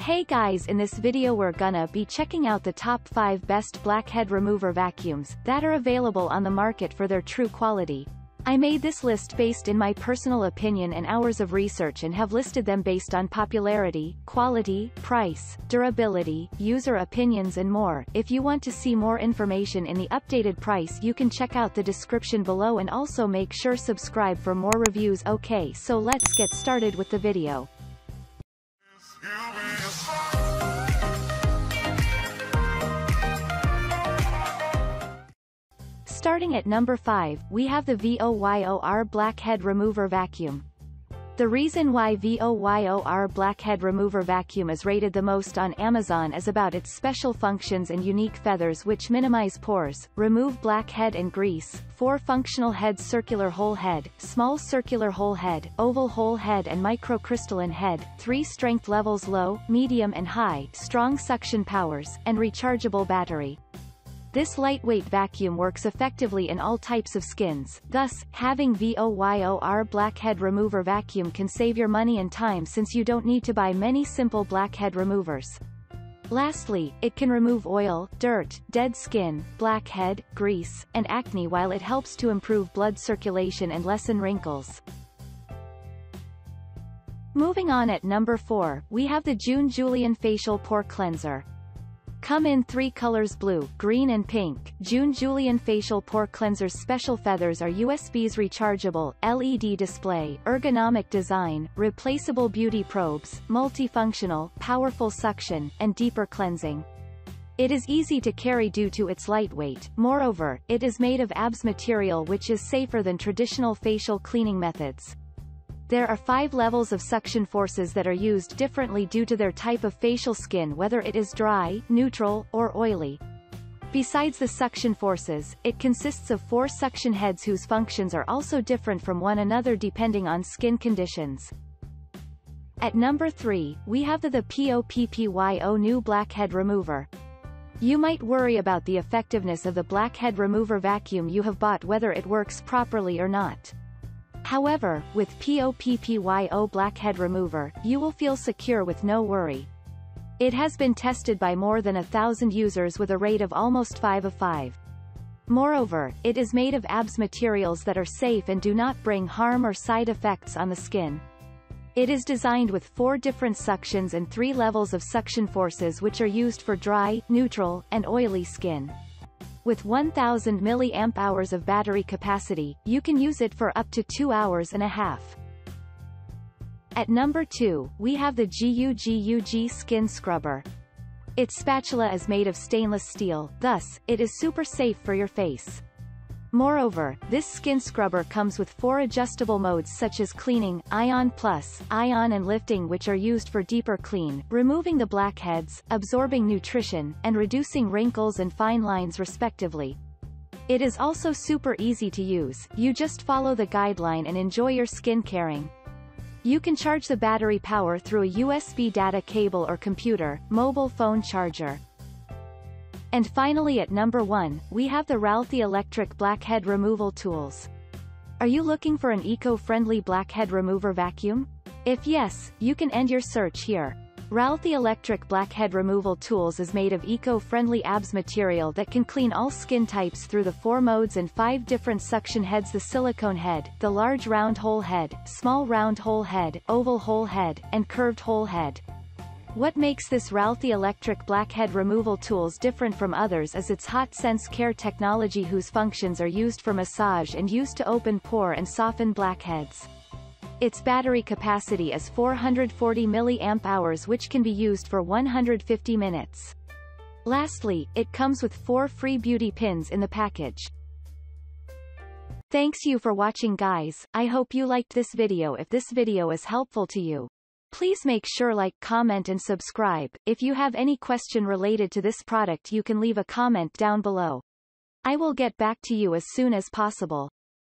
Hey guys, in this video we're gonna be checking out the top 5 best blackhead remover vacuums that are available on the market for their true quality. I made this list based in my personal opinion and hours of research and have listed them based on popularity, quality, price, durability, user opinions and more. If you want to see more information in the updated price you can check out the description below and also make sure subscribe for more reviews. Okay, so let's get started with the video. Starting at number 5, we have the VOYOR Blackhead Remover Vacuum. The reason why VOYOR Blackhead Remover Vacuum is rated the most on Amazon is about its special functions and unique feathers which minimize pores, remove blackhead and grease, 4 functional heads: circular hole head, small circular hole head, oval hole head and microcrystalline head, 3 strength levels: low, medium and high, strong suction powers, and rechargeable battery. This lightweight vacuum works effectively in all types of skins, thus, having VOYOR Blackhead Remover Vacuum can save your money and time since you don't need to buy many simple blackhead removers. Lastly, it can remove oil, dirt, dead skin, blackhead, grease, and acne while it helps to improve blood circulation and lessen wrinkles. Moving on at number 4, we have the Julien Facial Pore Cleanser. Come in 3 colors: blue, green and pink. Julien Facial Pore Cleanser's special feathers are USB's rechargeable, LED display, ergonomic design, replaceable beauty probes, multifunctional, powerful suction, and deeper cleansing. It is easy to carry due to its lightweight. Moreover, it is made of ABS material which is safer than traditional facial cleaning methods. There are 5 levels of suction forces that are used differently due to their type of facial skin, whether it is dry, neutral, or oily. Besides the suction forces, it consists of 4 suction heads whose functions are also different from one another depending on skin conditions. At number 3, we have the POPPYO New Blackhead Remover. You might worry about the effectiveness of the blackhead remover vacuum you have bought, whether it works properly or not. However, with POPPYO Blackhead Remover, you will feel secure with no worry. It has been tested by more than 1,000 users with a rate of almost 5 of 5. Moreover, it is made of ABS materials that are safe and do not bring harm or side effects on the skin. It is designed with 4 different suctions and 3 levels of suction forces which are used for dry, neutral, and oily skin. With 1000 mAh of battery capacity, you can use it for up to 2.5 hours. At number 2, we have the GUGUG Skin Scrubber. Its spatula is made of stainless steel, thus, it is super safe for your face. Moreover, this skin scrubber comes with 4 adjustable modes such as cleaning, ion plus, ion and lifting, which are used for deeper clean, removing the blackheads, absorbing nutrition, and reducing wrinkles and fine lines respectively. It is also super easy to use, you just follow the guideline and enjoy your skin caring. You can charge the battery power through a USB data cable or computer, mobile phone charger. And finally at number 1, we have the Ralthy Electric Blackhead Removal Tools. Are you looking for an eco-friendly blackhead remover vacuum? If yes, you can end your search here. Ralthy Electric Blackhead Removal Tools is made of eco-friendly ABS material that can clean all skin types through the 4 modes and 5 different suction heads: the silicone head, the large round hole head, small round hole head, oval hole head, and curved hole head. What makes this Ralthy Electric Blackhead Removal Tools different from others is its hot sense care technology whose functions are used for massage and used to open pore and soften blackheads. Its battery capacity is 440 mAh which can be used for 150 minutes. Lastly, it comes with 4 free beauty pins in the package. Thanks you for watching guys, I hope you liked this video. If this video is helpful to you, please make sure like, comment and subscribe. If you have any question related to this product you can leave a comment down below. I will get back to you as soon as possible.